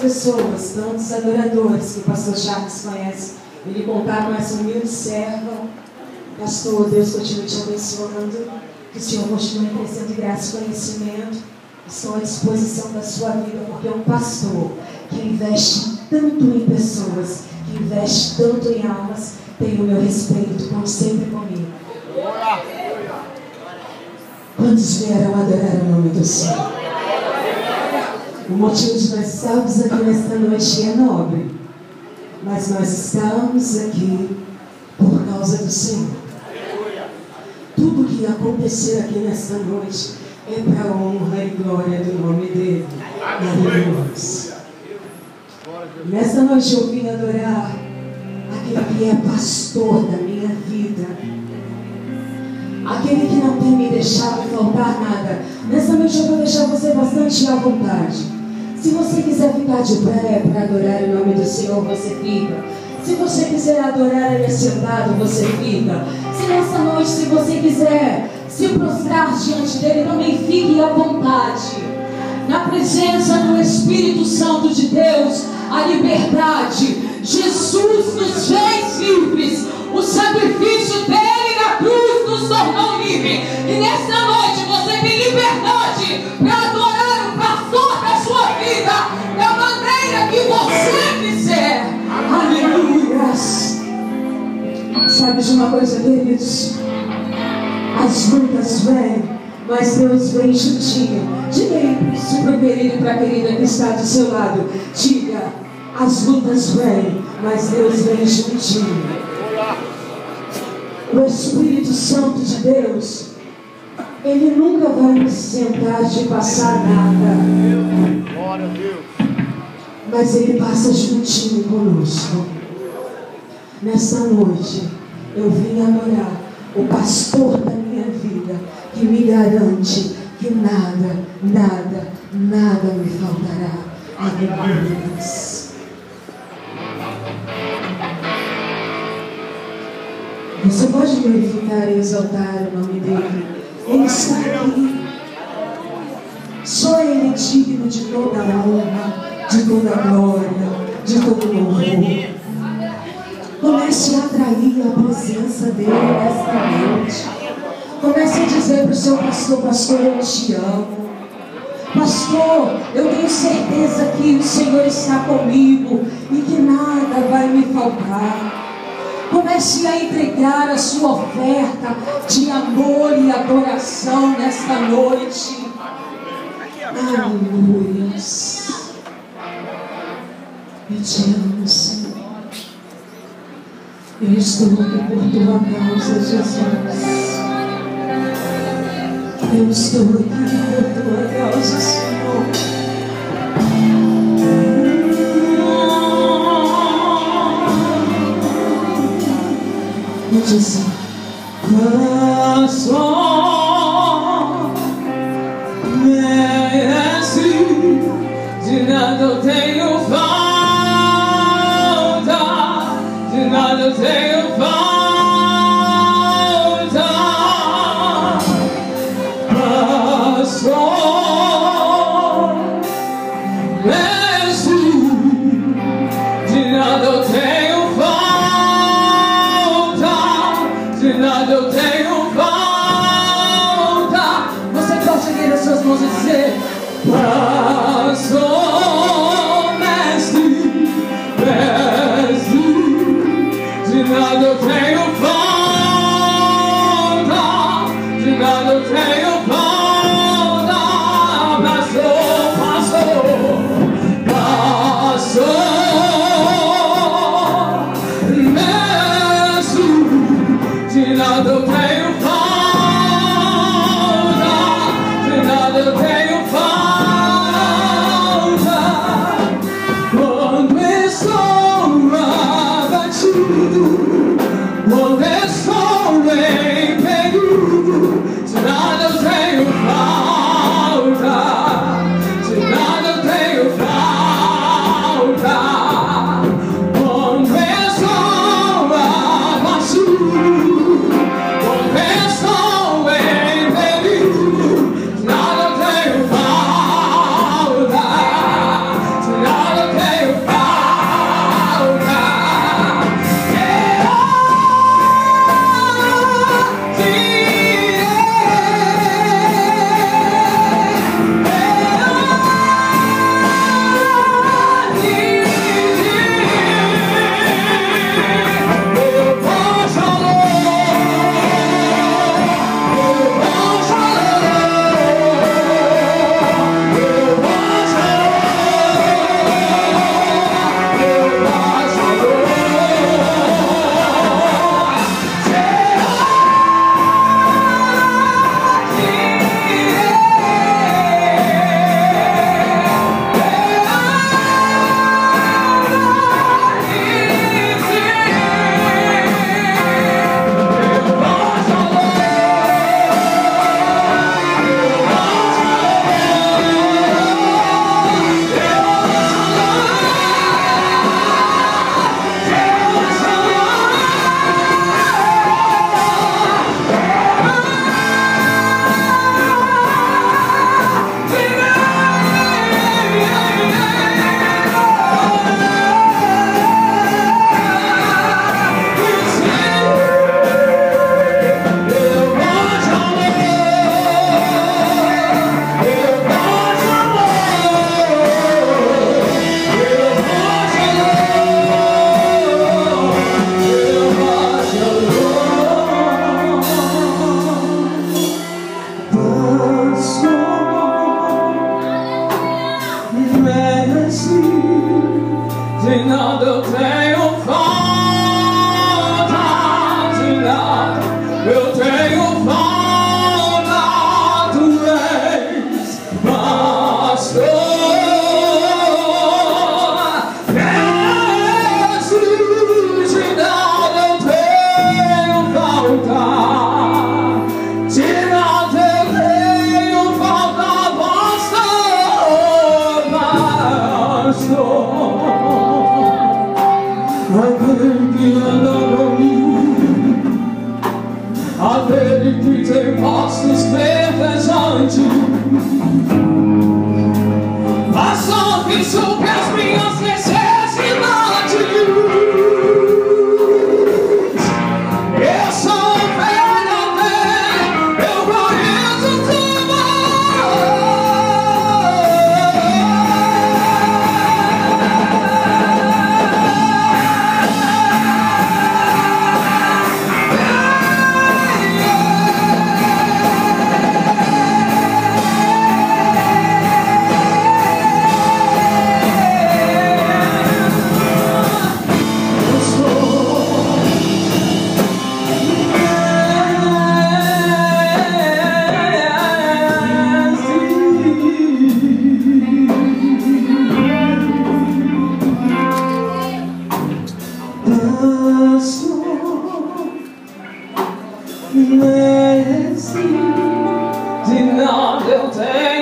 pessoas, tantos adoradores que o pastor Charles conhece, ele contaram essa humilde serva. Pastor, Deus continue te abençoando, que o Senhor continue crescendo em graça e conhecimento. Estou à disposição da sua vida, porque um pastor que investe tanto em pessoas, que investe tanto em almas, tem o meu respeito, como sempre comigo. Quantos vieram adorar o nome do Senhor? O motivo de nós estarmos aqui nesta noite é nobre, mas nós estamos aqui por causa do Senhor. Tudo que acontecer aqui nesta noite é para a honra e glória do nome dele. Aleluia. Nesta noite eu vim adorar aquele que é pastor da minha vida, aquele que não tem me deixado faltar nada. Nessa noite eu vou deixar você bastante à vontade. Se você quiser ficar de pé para adorar o nome do Senhor, você fica. Se você quiser adorar Ele sentado, você fica. Se nessa noite, se você quiser se prostrar diante dEle, também fique à vontade. Na presença do Espírito Santo de Deus, a liberdade. Jesus nos fez livres. O sacrifício dEle na cruz nos tornou livres. E nesta noite você tem liberdade para adorar o pastor da sua vida da maneira que você quiser. Aleluias. Sabe de uma coisa, queridos? As lutas vêm, mas Deus vem juntinho. Diga isso para o querido e para a querida que está do seu lado. Diga, as lutas vêm, mas Deus vem juntinho. O Espírito Santo de Deus, Ele nunca vai nos sentar de passar nada, mas Ele passa juntinho conosco. Nesta noite eu vim adorar o pastor da minha vida, que me garante que nada, nada, nada me faltará. Aleluia. Você pode glorificar e exaltar o nome dele. Ele está aqui. Só Ele é digno de toda a honra, de toda a glória, de todo o louvor. Comece a atrair a presença dele nesta noite. Comece a dizer para o seu pastor: pastor, eu te amo. Pastor, eu tenho certeza que o Senhor está comigo e que nada vai me faltar. Comece a entregar a sua oferta de amor e adoração nesta noite. Aleluia. Eu te amo, Senhor. Eu estou aqui por tua causa, Jesus. Eu estou aqui por tua causa, Senhor. Diz assim: pastor, merece, de nada eu tenho falta, de nada eu tenho falta. Pastor, merece, de nada eu tenho falta. De nada eu tenho falta. Você pode erguer as suas mãos e dizer: pastor, mestre, mestre, de nada eu tenho falta, de nada eu tenho falta. Pastor, pastor, pastor. De nada eu tenho falta, de nada eu tenho falta. de nada eu tenho falta, de nada eu tenho falta, tu és pastor. Jesus, de nada eu tenho falta, de nada eu tenho falta, pastor. Aquele que anda comigo, aquele que tem passos verdejantes, pastor que supre as minhas necessidades. Eu sou verdadeiro, eu conheço tudo. De nada eu tenho